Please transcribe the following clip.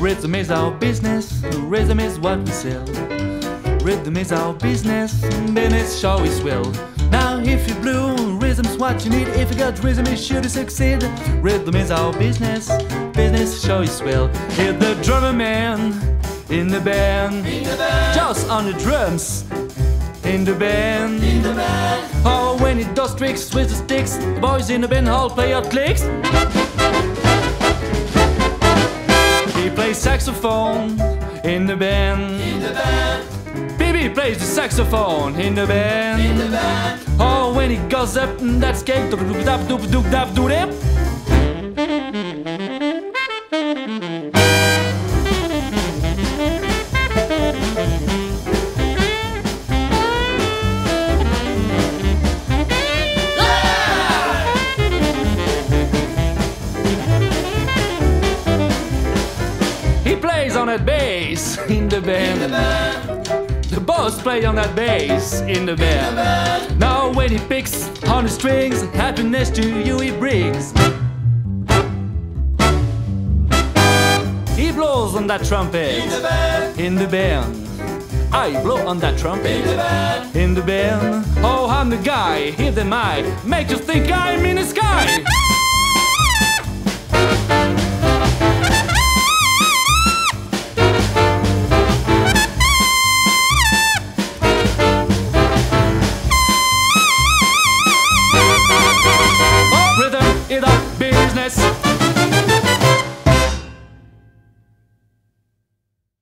Rhythm is our business, rhythm is what we sell. Rhythm is our business, business show is will. Now if you're blue, rhythm's what you need. If you got rhythm, you should succeed. Rhythm is our business, business show is will. Hear the drummer man in the band, just on the drums. In the band, oh, when he does tricks with the sticks, the boys in the band all play out clicks. He plays saxophone in the band. BB plays the saxophone in the band. Oh, when he goes up, that's cake. He plays on that bass in the band. The boss plays on that bass in the band. Now when he picks on the strings, happiness to you he brings. He blows on that trumpet in the band. I blow on that trumpet in the band. Oh, I'm the guy, hear the mic, make you think I'm in the sky.